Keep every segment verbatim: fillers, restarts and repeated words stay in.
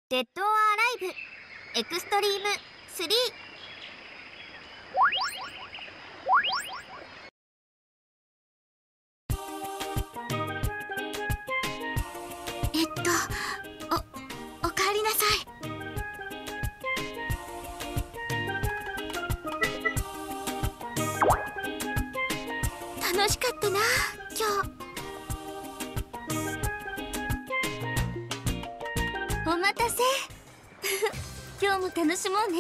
デッド・オア・アライブエクストリームスリー。えっとおおかえりなさい。楽しかったな今日。お待たせ今日も楽しもうね。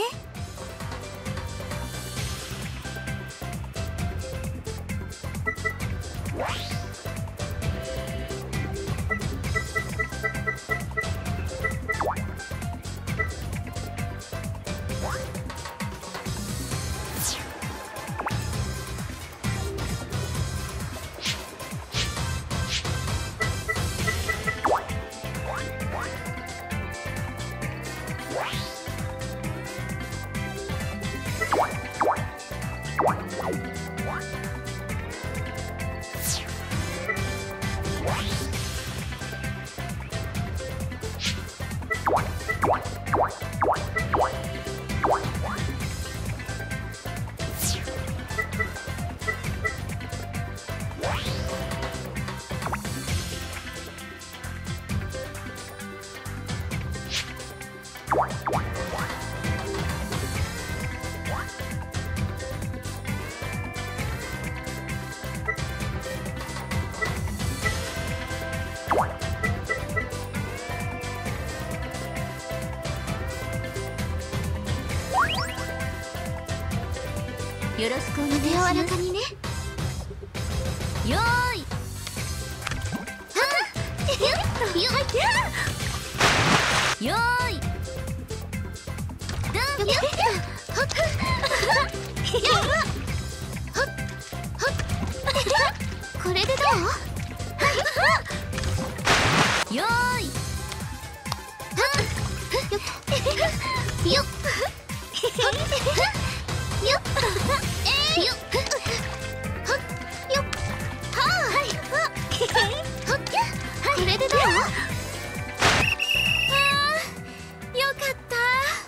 よろしくお願いします。柔らかにね。よーい。よーい。よーい。どんよっ。ほっ。ほっ。ほっ。これでどう？よーい。よっ。よっ。よっえいよっはっよっはーいはっこれでどう？あーよかった。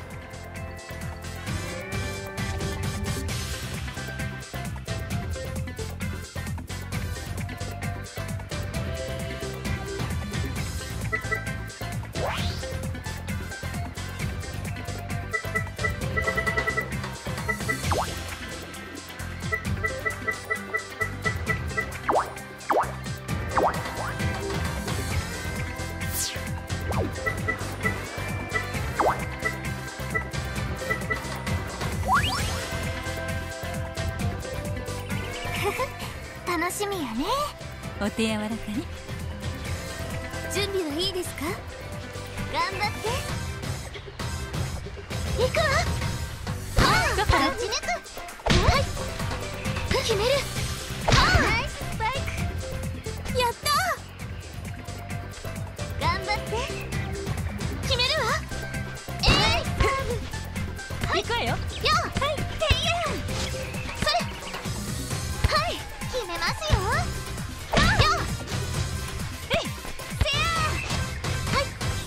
楽しみやね。 お手柔らかに。 準備はいいですか？頑張っていくわ。はあだから勝ち抜く。はい決める。はあナイススパイク。やったー。頑張って決めるわ。えいサーブ。はい行くわよ。 よはいていやそれはい決めますよ。よえいせやはい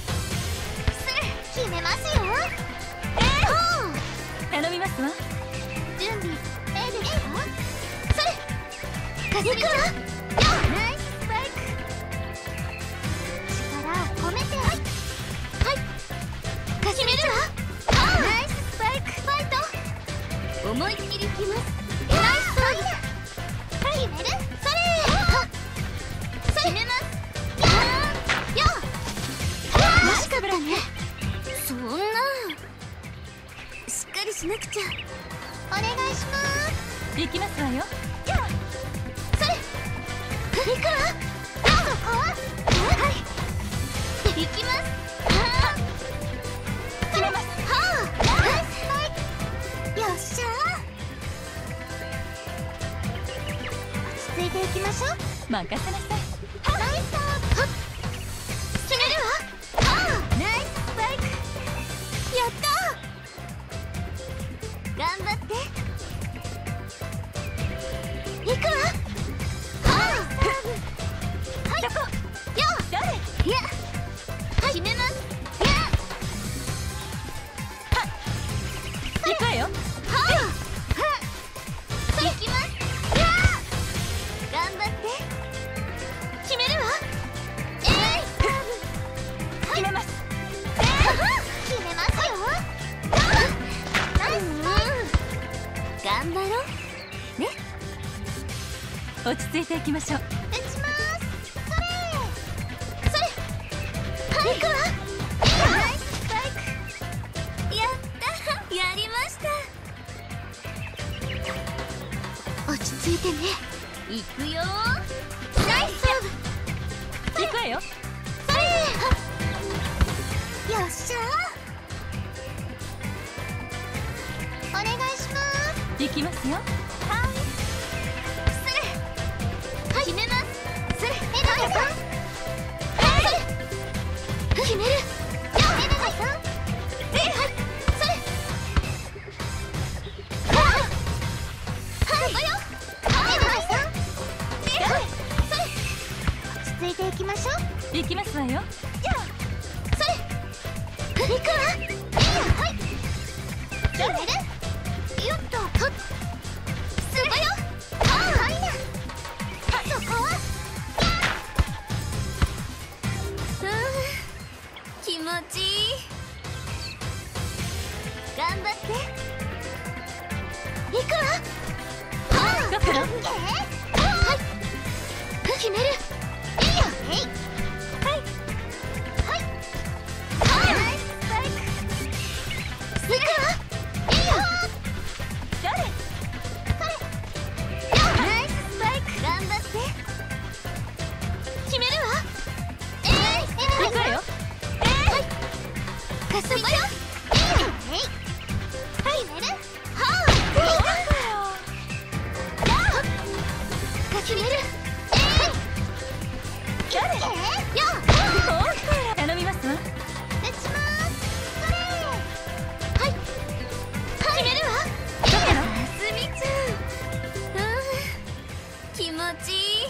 せ決めますよ。えいほう頼みますわ。 準備えいですよ。それかすみちゃんよナイススパイク。力を込めてはいはい決めるわ。ナイススパイクファイト。思いっきりきます。ナイストライだ。決めるそれそれ決めますよよマジかぶらね。そんなしっかりしなくちゃ。お願いします。 行きますわよ。 それ行くわ。そこははい行きます。決めます。はあナイススパイク。よっしゃー。ついていきましょう。 任せなさい。 ナイスサーブ。決めるわ。はあナイススパイク。やったー。頑張っていくわ。はあサーブ。はいどこ？ よ誰？ いやはい決めます。いやね。 落ち着いていきましょう。 打ちます。それそれ。はい、行くわ。ナイススパイク。やったやりました。落ち着いてね。行くよ。ナイスサーブ。 行くわよ。 それ。よっしゃー。お願いします。 行きますよ。 はい。それ。決めます。それ。エナガさん。はい。決める。よ、エナガさん。え、はい。それ。はい。はい。そこよ。はい。エナガさん。え、はい。それ。落ち着いていきましょう。 行きますわよ。 じゃあ。それ。行くわ。いいよ。はい。決める。よっと。はっ。すごよ。はあ、はいな。そこは。うーん、気持ちいい。頑張って。行くわ。はあ、 どこだ。 オッケー。はい。決める。いいよ。えい。はい。はい。はい。ナイススパイク。行くわ。いいよ。 誰。 ナイススパイク。頑張って。決めるわ。えい。 行くわよ。 はい。かすみちゃん。いいよ。えい。はい。決める。はあ。やあ。決める。えい。 誰。 えい。やあ。 頼みますわ。 打ちます。それ。はい。決めるわ。 どこだ。 かすみちゃん。うん。気持ちいい。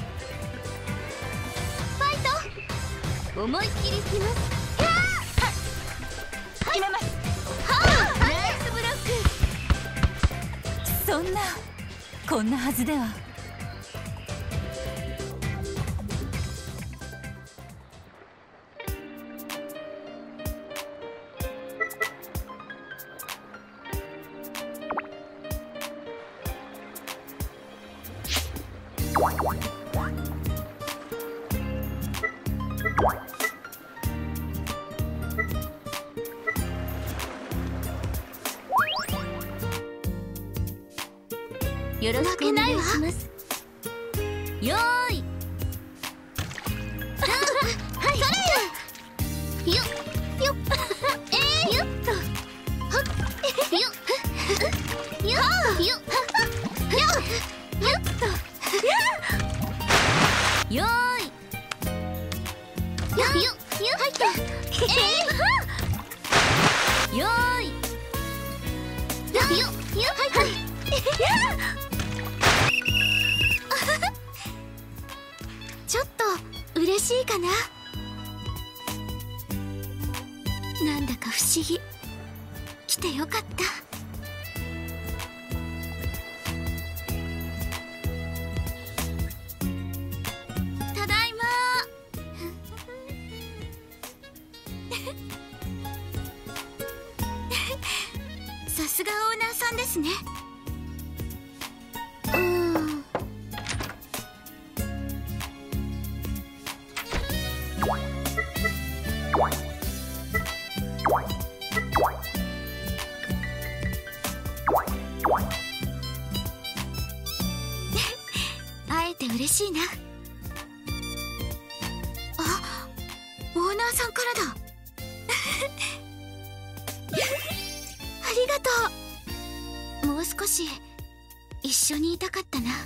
ファイト。思いっきりいきます。やあ。 決めます。 はあ。ナイスブロック。 そんなこんなはずでは。 よろしくお願いします。よーい。はい。それ。よっよっ。えー、よっと。はっ。よっ。よっ。よっ。よっ。よっと。よーい。よっよっ。よっ。はいと。えー。よーい。よっよっ。よっ。はいと。ちょっと嬉しいかな。なんだか不思議。来てよかった。ただいま。さすがオーナーさんですね。うーん。会えて嬉しいな。あ、オーナーさんからだ。ありがとう。もう少し一緒にいたかったな。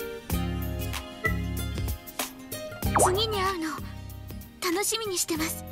次に会うの楽しみにしてます。